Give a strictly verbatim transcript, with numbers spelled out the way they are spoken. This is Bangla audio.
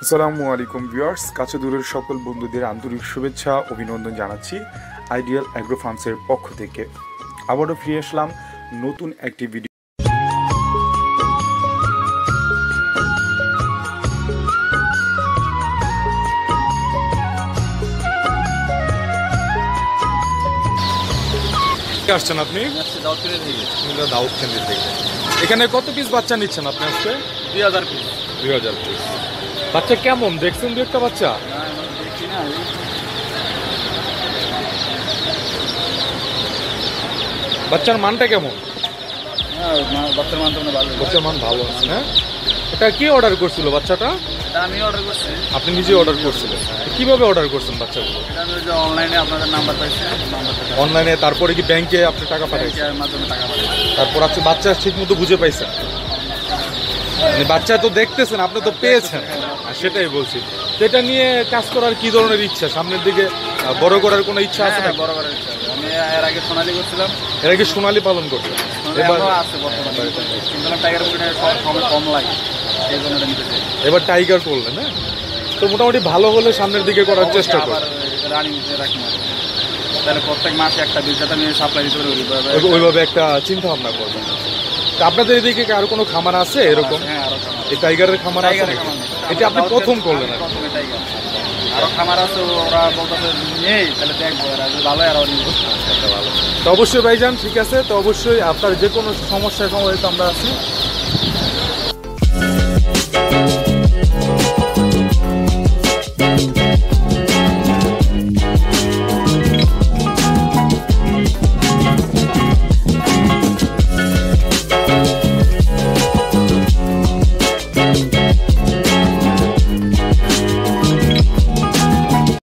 আসসালামু আলাইকুম ভিউয়ার্স, কাছে দূরের সকল বন্ধুদের আন্তরিক শুভেচ্ছা অভিনন্দন জানাচ্ছি আইডিয়াল অ্যাগ্রো ফার্মসের পক্ষ থেকে। আবারও ফিরে আসলাম নতুন একটি ভিডিও। আসছেন আপনি দাউদকান্দি থেকে। এখানে কত পিস বাচ্চা নিচ্ছেন আপনি আজকে? দুই হাজার পিস। দুই হাজার পিস বাচ্চা কেমন দেখছেন? দু একটা বাচ্চা বাচ্চার মানটা কেমন? বাচ্চার মান তো ভালো, বাচ্চার মান ভালো আছে না? এটা কি অর্ডার করছিল বাচ্চাটা? আমি অর্ডার করছি। আপনি নিজে অর্ডার করছিলেন? কিভাবে অর্ডার করছেন বাচ্চাগুলো? অনলাইনে আপনাদের নাম্বার পাইছি, অনলাইনে। তারপরে কি ব্যাংকে আপনি টাকা পাঠাইছেন? মাধ্যমে টাকা পাঠাইছি। তারপর আপনি বাচ্চা ঠিক মতো বুঝে পাইছেন? মানে বাচ্চা তো দেখতেছেন, আপনি তো পেয়েছেন, সেটাই বলছি। তো এটা নিয়ে কাজ করার কি ধরনের ইচ্ছা? সামনের দিকে বড় করার কোনো ইচ্ছা আছে? হ্যাঁ, বড় করার ইচ্ছা আছে। আমি এর আগে সোনালী করছিলাম। এর আগে সোনালী পালন করছেন? এবার আছে বর্তমানে, কিন্তু টাইগার মুরগিটা কম লাগে, এই জন্য এটা নিতে চাই। এবার টাইগার করলেন, হ্যাঁ? তো মোটামুটি ভালো হলে সামনের দিকে করার চেষ্টা করবেন। রানিং রাখি তাহলে প্রত্যেক মাসে একটা বীজ যাতে আমি সাপ্লাই দিতে পারি, ওইভাবে একটা চিন্তা ভাবনা করবেন। আপনাদের এদিকে আর কোনো খামার আছে এরকম? হ্যাঁ, আরো এই টাইগারের খামার আছে? এটা আপনি প্রথম করলেন? আরো খামার আছে, ওরা বলতেছে নেই, তাহলে দেখবো ভালো আর নিব। ভালো তো অবশ্যই ভাইজান, ঠিক আছে। তো অবশ্যই আপনার যে কোনো সমস্যার সময় তো আমরা আছি।